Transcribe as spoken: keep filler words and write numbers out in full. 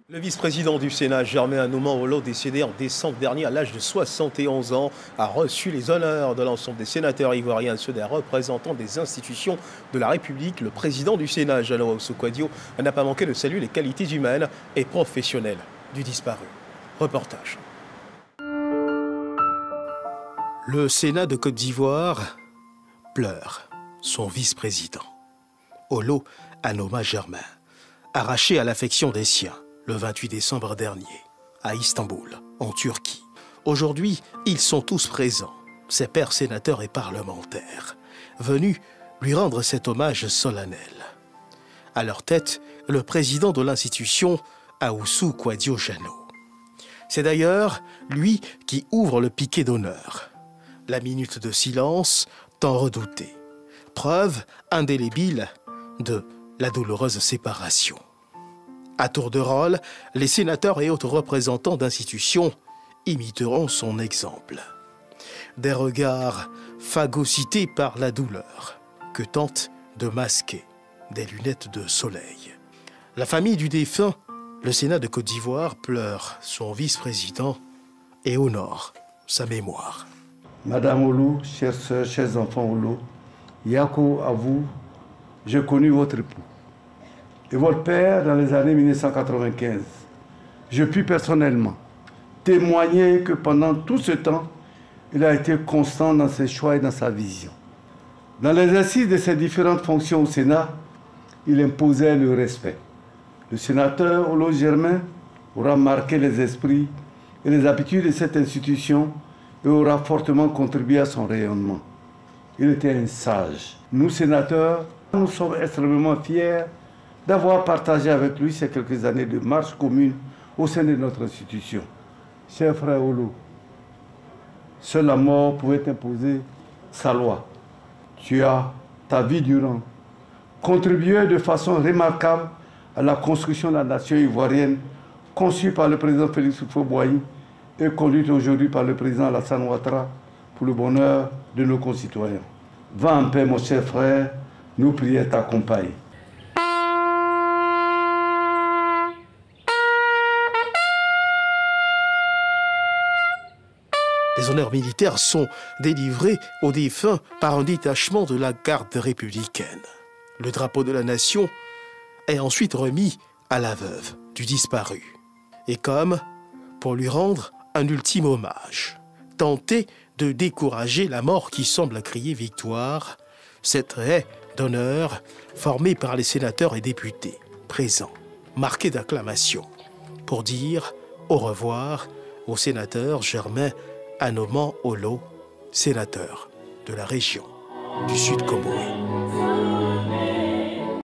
Le vice-président du Sénat, Germain Anoman-Olo, décédé en décembre dernier à l'âge de soixante et onze ans, a reçu les honneurs de l'ensemble des sénateurs ivoiriens, ceux des représentants des institutions de la République. Le président du Sénat, Jeannot Ahoussou-Kouadio, n'a pas manqué de saluer les qualités humaines et professionnelles du disparu. Reportage. Le Sénat de Côte d'Ivoire pleure son vice-président, Olo Anoma Germain, arraché à l'affection des siens le vingt-huit décembre dernier, à Istanbul, en Turquie. Aujourd'hui, ils sont tous présents, ses pairs sénateurs et parlementaires, venus lui rendre cet hommage solennel. À leur tête, le président de l'institution, Ahoussou-Kouadio Jeannot. C'est d'ailleurs lui qui ouvre le piquet d'honneur. La minute de silence tant redoutée. Preuve indélébile de la douloureuse séparation. À tour de rôle, les sénateurs et autres représentants d'institutions imiteront son exemple. Des regards phagocytés par la douleur que tentent de masquer des lunettes de soleil. La famille du défunt, le Sénat de Côte d'Ivoire, pleure son vice-président et honore sa mémoire. Madame Olo, chères sœurs, chers enfants Olo, Yako, à vous, j'ai connu votre époux et votre père dans les années mille neuf cent quatre-vingt-quinze. Je puis personnellement témoigner que pendant tout ce temps, il a été constant dans ses choix et dans sa vision. Dans l'exercice de ses différentes fonctions au Sénat, il imposait le respect. Le sénateur Olo Germain aura marqué les esprits et les habitudes de cette institution et aura fortement contribué à son rayonnement. Il était un sage. Nous, sénateurs, nous sommes extrêmement fiers d'avoir partagé avec lui ces quelques années de marche commune au sein de notre institution. Cher frère Olo, seule la mort pouvait imposer sa loi. Tu as, ta vie durant, contribué de façon remarquable à la construction de la nation ivoirienne, conçue par le président Félix Houphouët-Boigny et conduite aujourd'hui par le président Alassane Ouattara pour le bonheur de nos concitoyens. Va en paix, mon cher frère, nous prions t'accompagner. Les honneurs militaires sont délivrés aux défunts par un détachement de la garde républicaine. Le drapeau de la nation est ensuite remis à la veuve du disparu. Et comme pour lui rendre un ultime hommage, tenter de décourager la mort qui semble crier victoire, cette haie d'honneur formée par les sénateurs et députés présents, marquée d'acclamations, pour dire au revoir au sénateur Germain Anoman-Olo, sénateur de la région du Sud Comoré.